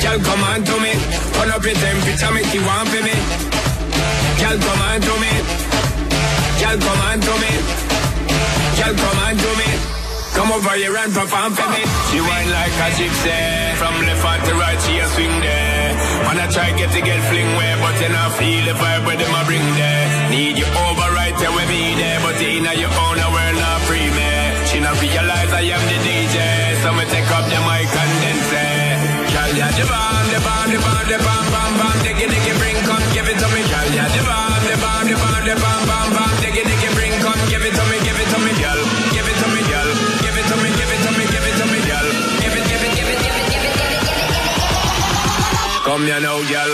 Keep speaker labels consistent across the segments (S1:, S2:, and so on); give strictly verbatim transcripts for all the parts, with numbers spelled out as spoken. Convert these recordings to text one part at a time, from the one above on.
S1: Girl, come on to me. Turn up your temperature, make you want for me. Girl, come on to me. Girl, come on to me. Girl, come on to me. Come over here and perform for me. She whine like a gypsy. From left hand to right, she a swing there. Wanna try get to get fling way, but you not feel the vibe where them a bring there. Need you over right there with me there, but in your own world not free me. She not realize I am the D J, so me take up the mic and then say, girl, yeah, the bomb, the bomb, the bomb, the bomb, bomb, bomb, diggy, diggy, bring, come, give it to me. Girl, yeah, the bomb, the bomb, the bomb, the bomb, bomb, bomb, diggy, diggy, bring, come, give it to me, give it to me, girl, give it to me, girl, give it to me, give it to me, give it to me, girl, give it, give it, give it, give it, give it, give it, give it. Come here now, girl.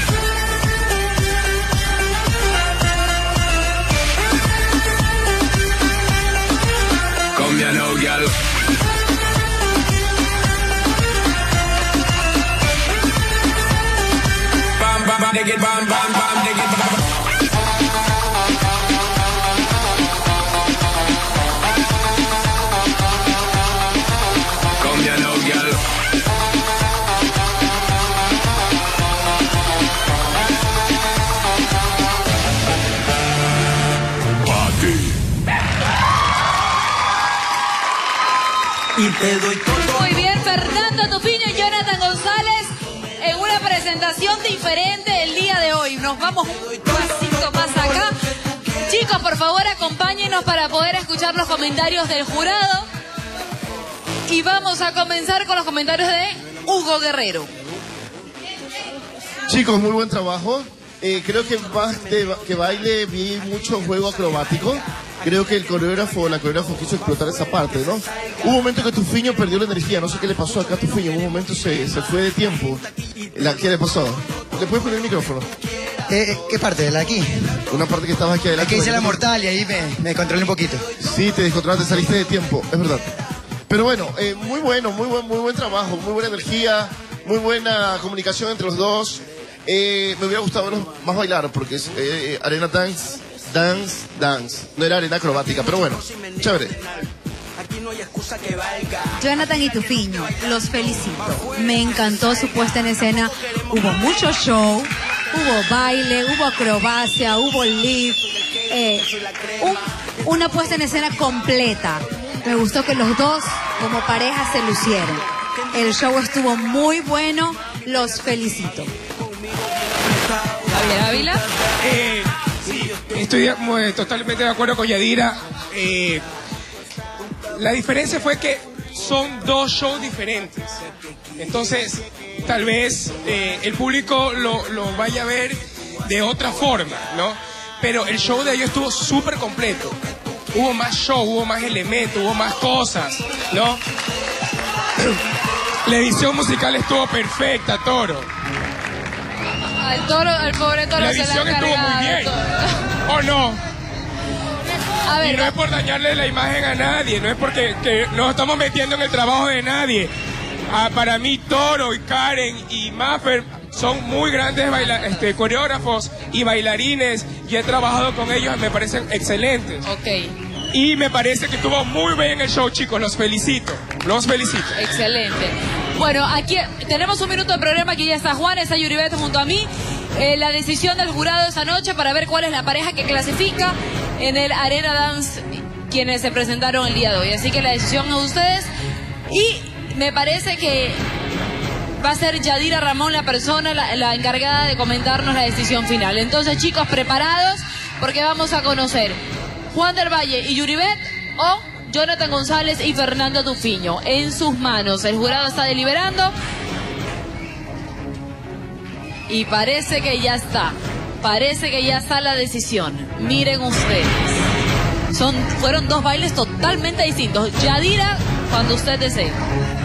S1: Come here now, girl. Bam, bam, bam, dig it, bam, bam, bam, dig it, bam. Come here now, girl.
S2: Y te doy todo.
S3: Muy bien, Fernando Tufiño y Jonathan González en una presentación diferente el día de hoy. Nos vamos un pasito más acá. Chicos, por favor, acompáñenos para poder escuchar los comentarios del jurado. Y vamos a comenzar con los comentarios de Hugo Guerrero.
S4: Chicos, muy buen trabajo. Eh, creo que más de que baile vi mucho juego acrobático. Creo que el coreógrafo, la coreógrafa quiso explotar esa parte, ¿no? Hubo un momento que Tufiño perdió la energía, no sé qué le pasó acá a Tufiño, en un momento se, se fue de tiempo. La, ¿Qué le pasó? ¿Le puedes poner el micrófono?
S5: Eh, ¿Qué parte? ¿La aquí?
S4: Una parte que estabas aquí adelante.
S5: Aquí hice la mortal y ahí me, me controlé un poquito.
S4: Sí, te descontrolaste, saliste de tiempo, es verdad. Pero bueno, eh, muy bueno, muy buen, muy buen trabajo, muy buena energía, muy buena comunicación entre los dos. Eh, me hubiera gustado verlos más bailar porque es eh, arena dance, dance, dance. No era arena acrobática, pero bueno, chévere.
S6: Jonathan y Tufiño, los felicito. Me encantó su puesta en escena. Hubo mucho show, hubo baile, hubo acrobacia, hubo lift. Eh, un, una puesta en escena completa. Me gustó que los dos, como pareja, se lucieron. El show estuvo muy bueno. Los felicito.
S3: Javier Ávila.
S7: Eh, sí, estoy muy, totalmente de acuerdo con Yadira. Eh, la diferencia fue que son dos shows diferentes. Entonces, tal vez eh, el público lo, lo vaya a ver de otra forma, ¿no? Pero el show de ellos estuvo súper completo. Hubo más show, hubo más elementos, hubo más cosas, ¿no? La edición musical estuvo perfecta, Toro.
S3: Al toro, al pobre toro
S7: la
S3: se la
S7: edición estuvo muy bien. ¿O no?
S3: A ver,
S7: y no es por dañarle la imagen a nadie, no es porque que nos estamos metiendo en el trabajo de nadie. Ah, para mí, Toro y Karen y Maffer son muy grandes baila este, coreógrafos y bailarines y he trabajado con ellos, me parecen excelentes.
S3: Ok.
S7: Y me parece que estuvo muy bien el show, chicos, los felicito, los felicito.
S3: Excelente. Bueno, aquí tenemos un minuto de programa, aquí ya está Juan, está Yuribet junto a mí. Eh, la decisión del jurado esa noche para ver cuál es la pareja que clasifica en el Arena Dance, quienes se presentaron el día de hoy. Así que la decisión es de ustedes. Y me parece que va a ser Yadira Ramón la persona, la, la encargada de comentarnos la decisión final. Entonces, chicos, preparados, porque vamos a conocer Juan del Valle y Yuribet o Jonathan González y Fernando Tufiño. En sus manos, el jurado está deliberando y parece que ya está, parece que ya está la decisión. Miren ustedes, son, fueron dos bailes totalmente distintos. Yadira, cuando usted desee.